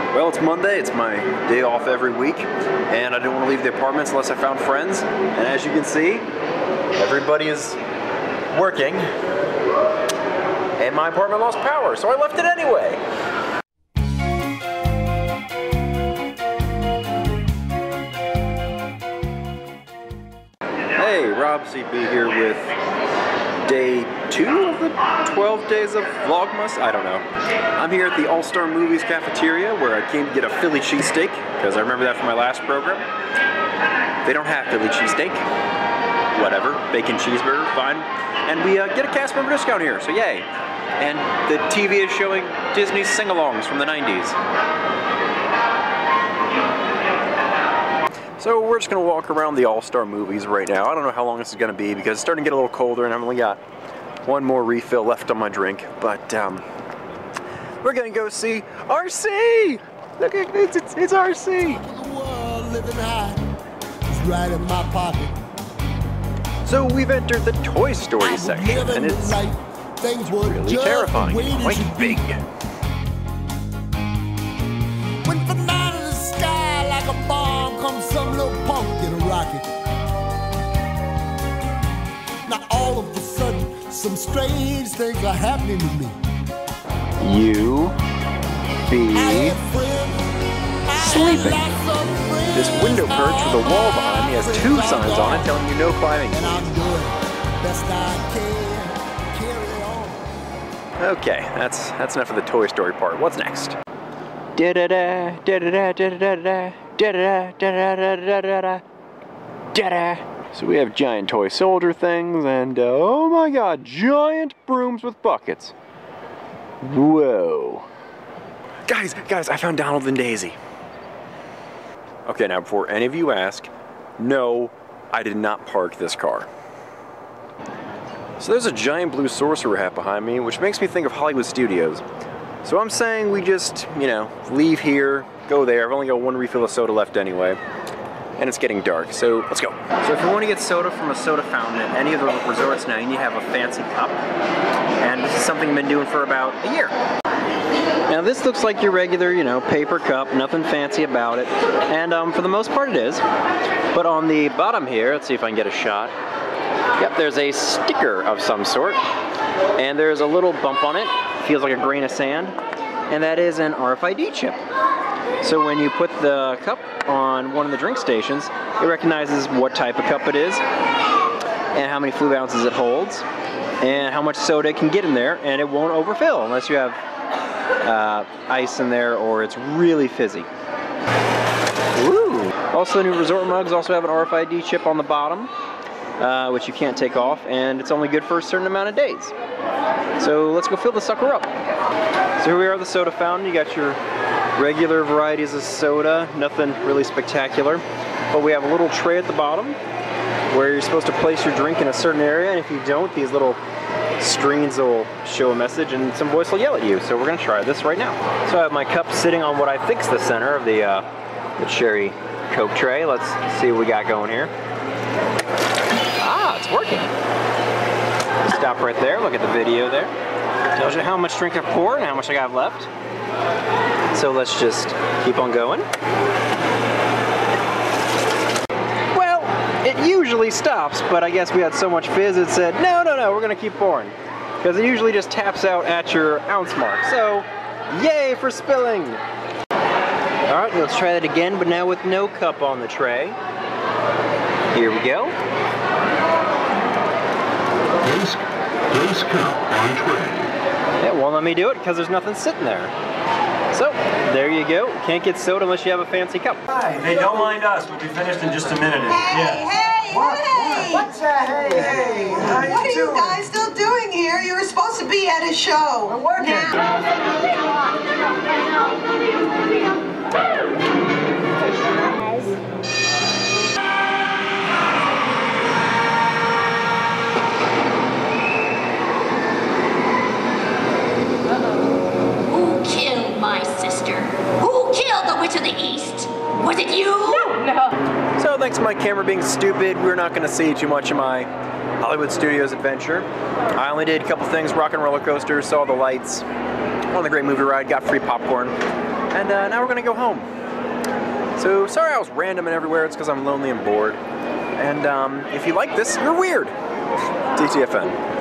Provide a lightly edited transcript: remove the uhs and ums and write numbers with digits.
Well, it's Monday, it's my day off every week, and I didn't want to leave the apartments unless I found friends. And as you can see, everybody is working, and my apartment lost power, so I left it anyway. Hey, Rob CB here with day 2 of the 12 days of Vlogmas? I don't know. I'm here at the All-Star Movies cafeteria where I came to get a Philly cheesesteak, because I remember that from my last program. They don't have Philly cheesesteak. Whatever. Bacon cheeseburger, fine. And we get a cast member discount here, so yay. And the TV is showing Disney sing-alongs from the 90s. So we're just going to walk around the All-Star Movies right now. I don't know how long this is going to be because it's starting to get a little colder and I've only got one more refill left on my drink. But we're going to go see RC! Look, it's RC! Right in my pocket. So we've entered the Toy Story section and it's really terrifying. It's quite big. When from out of the sky like a bomb comes some little punk in a rocket. Now all of a sudden some strange things are happening to me. You be sleeping. This window perch with a wall behind me has 2 signs on it telling you no climbing. Okay, that's enough of the Toy Story part. What's next? So we have giant toy soldier things and oh my god, giant brooms with buckets. Whoa. Guys, I found Donald and Daisy. Okay, now before any of you ask, no, I did not park this car. So there's a giant blue sorcerer hat behind me, which makes me think of Hollywood Studios. So I'm saying we just, you know, leave here, go there. I've only got 1 refill of soda left anyway, and it's getting dark, so let's go. So if you want to get soda from a soda fountain at any of the resorts now, you need to have a fancy cup. And this is something I've been doing for about a year. Now this looks like your regular, you know, paper cup, nothing fancy about it. And for the most part it is. But on the bottom here, let's see if I can get a shot. Yep, there's a sticker of some sort. And there's a little bump on it. Feels like a grain of sand. And that is an RFID chip. So when you put the cup on one of the drink stations, it recognizes what type of cup it is, and how many fluid ounces it holds, and how much soda it can get in there, and it won't overfill unless you have ice in there or it's really fizzy. Woo! Also, new resort mugs also have an RFID chip on the bottom, which you can't take off, and it's only good for a certain amount of days. So let's go fill the sucker up. So here we are at the soda fountain. You got your regular varieties of soda, nothing really spectacular. But we have a little tray at the bottom where you're supposed to place your drink in a certain area, and if you don't, these little screens will show a message and some voice will yell at you. So we're gonna try this right now. So I have my cup sitting on what I think is the center of the cherry Coke tray. Let's see what we got going here. Ah, it's working. Stop right there, look at the video there. Tells you how much drink I've poured and how much I got left. So let's just keep on going. Well, it usually stops, but I guess we had so much fizz it said, no, we're gonna keep pouring. Because it usually just taps out at your ounce mark. So, yay for spilling! Alright, let's try that again, but now with no cup on the tray. Here we go. Place cup on tray. It won't let me do it because there's nothing sitting there. So, there you go. Can't get soda unless you have a fancy cup. Hi. Hey, don't mind us. We'll be finished in just a minute. Hey, What's that? Hey. How what are you guys still doing here? You were supposed to be at a show. We're working. Who killed the Witch of the East? Was it you? No. So thanks to my camera being stupid, we're not going to see too much of my Hollywood Studios adventure. I only did a couple things, rock and roller coaster, saw the lights, on the great movie ride, got free popcorn. And now we're gonna go home. So sorry I was random and everywhere, it's because I'm lonely and bored. And if you like this, you're weird. DTFN.